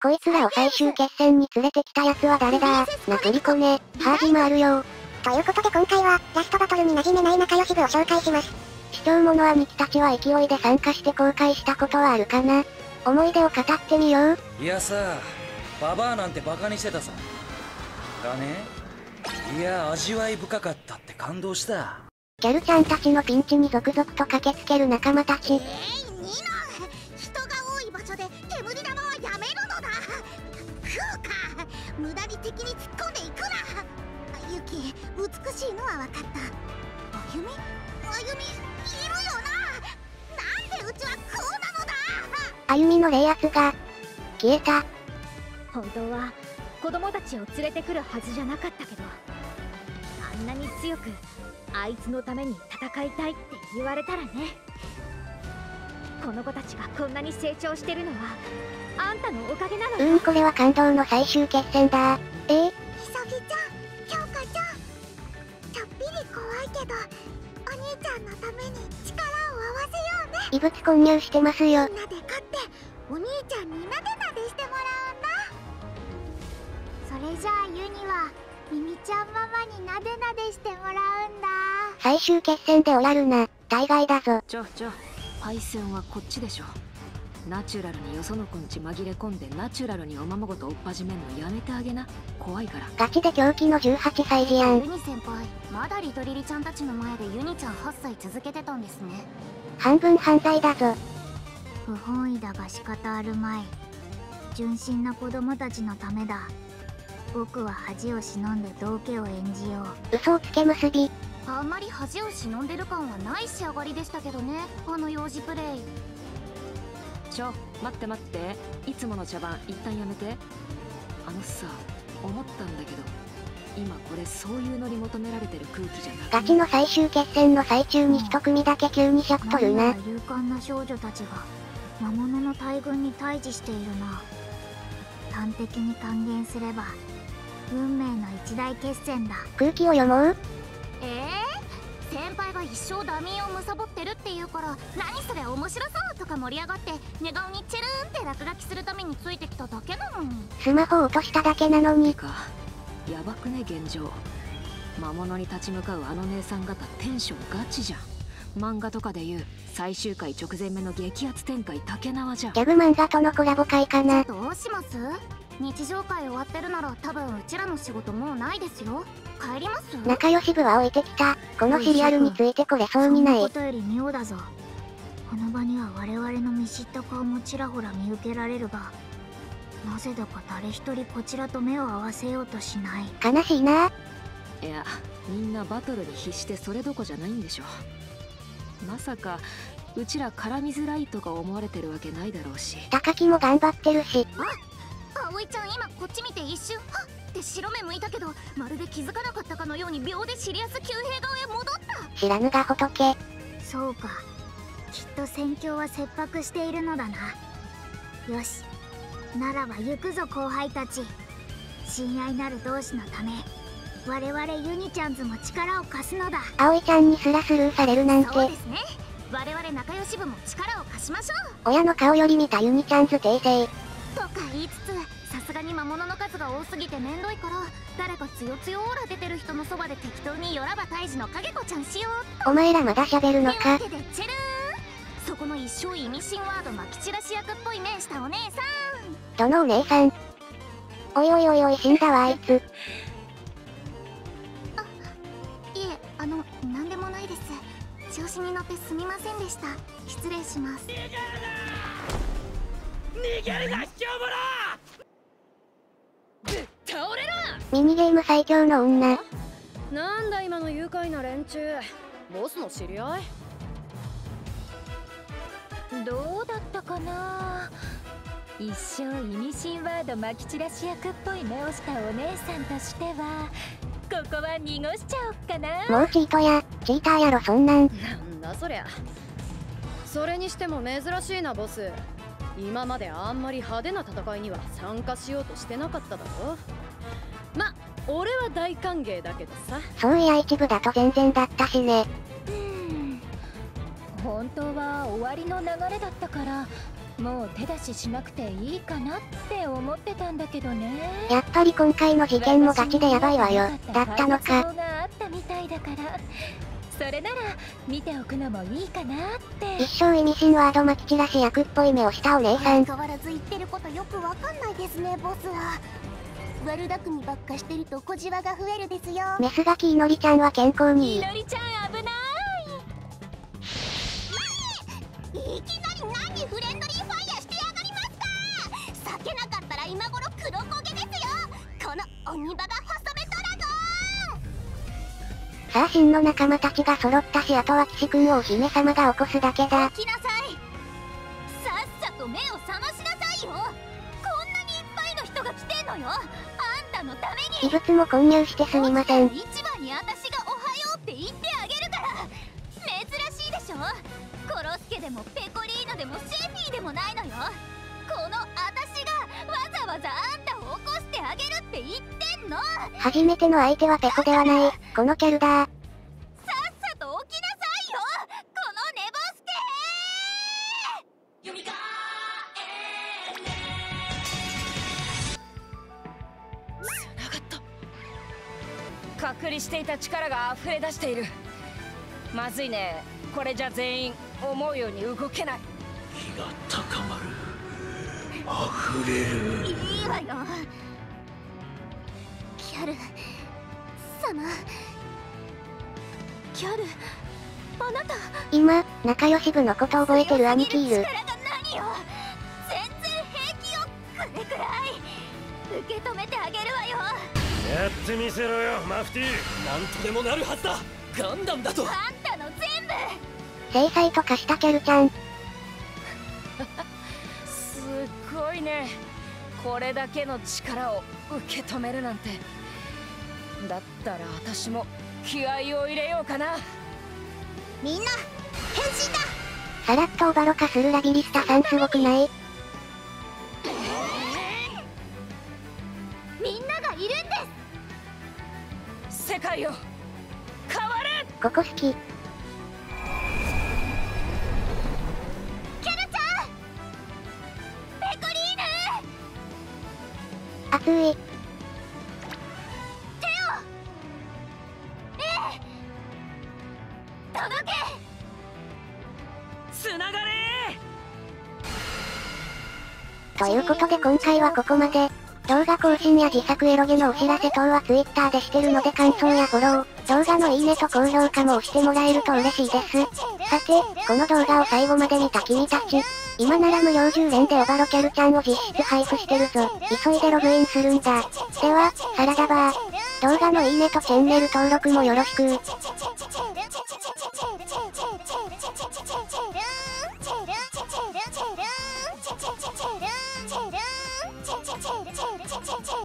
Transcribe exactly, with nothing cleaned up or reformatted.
こいつらを最終決戦に連れてきた奴は誰だ？なプリコネ、ハージもあるよ。 ということで今回は、ラストバトルに馴染めない仲良し部を紹介します。 視聴者兄貴たちは勢いで参加して後悔したことはあるかな？思い出を語ってみよう。 いやさ、ババアなんてバカにしてたさ。だね。いや、味わい深かったって感動した。 ギャルちゃんたちのピンチに続々と駆けつける仲間たち。 えー、ニノ、人が多い場所で煙玉はやめるのだ。食うか、無駄に敵に突っ込んでいくな。ユキ、美しいのは分かった。歩み歩みいるよな。なんでうちはこうなのだ。 歩みの冷圧が消えた。 本当は子供たちを連れてくるはずじゃなかったけど、あんなに強くあいつのために戦いたいって言われたらね。この子たちがこんなに成長してるのはあんたのおかげなのよ。 うーん、これは感動の最終決戦だ。えー、 ひさぎちゃん、京香ちゃん、ちょっぴり怖いけどお兄ちゃんのために力を合わせようね。 異物混入してますよ。 みんなで勝ってお兄ちゃんになでなでしてもらうんだ。それじゃあユニはミミちゃんママになでなでしてもらうんだ。 最終決戦でおらるな。大概だぞ。 ちょちょ、パイセンはこっちでしょ。ナチュラルによその子んち紛れ込んでナチュラルにおままごと追っ始めんのやめてあげな。怖いから。 ガチで狂気のじゅうはっさい児やん。 ユニ先輩、まだリトリリちゃんたちの前でユニちゃんはっさい続けてたんですね。 半分犯罪だぞ。 不本意だが仕方あるまい。純真な子供たちのためだ。僕は恥を忍んで道家を演じよう。 嘘をつけ結び。 あんまり恥を忍んでる感はない仕上がりでしたけどね、あの幼児プレイ。 ちょ、待って待って、いつもの茶番一旦やめて。あのさ、思ったんだけど、今これそういうのに求められてる空気じゃなくて、 ガチの最終決戦の最中に一組だけ急に尺取るな。 何やら勇敢な少女たちが魔物の大群に対峙しているな。端的に還元すれば運命の一大決戦だ。 空気を読もう。 えー、先輩が一生ダミーを貪ってるって言うから何それ面白そうとか盛り上がって寝顔にチェルーンって落書きするためについてきただけなのに。 スマホを落としただけなのに。 かやばくね現状。魔物に立ち向かうあの姉さん方テンションガチじゃん。漫画とかでいう最終回直前目の激アツ展開竹縄じゃん。 ギャグ漫画とのコラボ会かな。 どうします？日常会終わってるなら多分うちらの仕事もうないですよ。帰ります？ 仲良し部は置いてきた。このシリアルについてこれそうにない。 そんなことより妙だぞ。この場には我々の見知った顔もちらほら見受けられるが、なぜだか誰一人こちらと目を合わせようとしない。 悲しいな。 いや、みんなバトルに必死でそれどこじゃないんでしょ。まさかうちら絡みづらいとか思われてるわけないだろうし。 高木も頑張ってるし。 あ、葵ちゃん今こっち見て一瞬はっって白目向いたけど、まるで気づかなかったかのように秒でシリアス急兵顔へ戻った。 知らぬが仏。 そうか、きっと戦況は切迫しているのだな。よし、ならば行くぞ後輩たち。親愛なる同志のため我々ユニちゃんズも力を貸すのだ。 葵ちゃんにすらスルーされるなんて。 そうですね、我々仲良し部も力を貸しましょう。 親の顔より見たユニちゃんズ訂正とか言いつつ、さすがに魔物の数が多すぎてめんどいから、誰かつよつよオーラ出てる人のそばで適当によらば退治の影子ちゃんしよう。 お前らまだ喋るのか。 というわけでチェルーン、そこの一生意味深ワードまき散らし役っぽい面したお姉さん。 どのお姉さん？おいおいおいおい、死んだわあいつ。 あ、いえ、あの、なんでもないです。調子に乗ってすみませんでした。失礼します。 逃げるな、卑怯者！ 倒れろ！ ミニゲーム最強の女。 なんだ今の愉快な連中、ボスの知り合い？どうだったかな。一生意味深ワードまき散らし役っぽい目をしたお姉さんとしては、ここは濁しちゃおっかな。 もうチートやチーターやろそんなん。 なんだそりゃ。それにしても珍しいなボス。今まであんまり派手な戦いには参加しようとしてなかっただろ。ま、俺は大歓迎だけどさ。 そういや一部だと全然だったしね。 うん、本当は終わりの流れだったからもう手出ししなくていいかなって思ってたんだけどね。 やっぱり今回の事件もガチでヤバいわよ。だったのか。 があったみたいだから、それなら見ておくのもいいかなって。 一生意味深ワードまき散らし役っぽい目をしたお姉さん。 相変わらず言ってることよくわかんないですね、ボスは。悪巧みばっかしてると小じわが増えるですよ。 メスガキいのりちゃんは健康にいい。 いのりちゃん危ない。 いきなり何フレンドリーファイヤーしてやがりますか。避けなかったら今頃黒焦げですよ、この鬼ババ細めドラゴン。 さあ真の仲間たちが揃ったし、あとは騎士君をお姫様が起こすだけだ。 起きなさい。さっさと目を覚ましなさいよ。こんなにいっぱいの人が来てんのよ、あんたのために。 異物も混入してすみません。 一番に私がおはようって言ってあげるから。珍しいでしょ、コロスケでもペコリーノでもシェフィーでもないのよ。この私がわざわざあんたを起こしてあげるって言ってんの。 初めての相手はペコではない、このキャルだ。 さっさと起きなさいよ、この寝ぼすけ。読みか繋がった。隔離していた力が溢れ出している。まずいね、これじゃ全員思うように動けない。 気が高まる、溢れる。 いいわよ、キャル様。キャル、あなた。 今、仲良し部のこと覚えてる兄貴いる。 力が何よ、全然平気よ、これくらい受け止めてあげるわよ。 やってみせろよ、マフティー。 なんとでもなるはずだ、ガンダムだと。 あんたの全部。 制裁とかしたキャルちゃん。 すっごいね、これだけの力を受け止めるなんて。だったら私も気合を入れようかな。 みんな変身だ。 さらっとオバロ化するラビリスタさんすごくない？ みんながいるんです。 世界を変わる。 ここ好き。 キャルちゃん、ペコリーヌ。 熱い。 手を。ええ、届け。 つながれーということで今回はここまで。動画更新や自作エロゲのお知らせ等は Twitter でしてるので感想やフォロー、動画のいいねと高評価も押してもらえると嬉しいです。さて、この動画を最後まで見た君たち、今なら無料じゅう連でオバロキャルちゃんを実質配布してるぞ。急いでログインするんだ。では、サラダバー。動画のいいねとチャンネル登録もよろしく。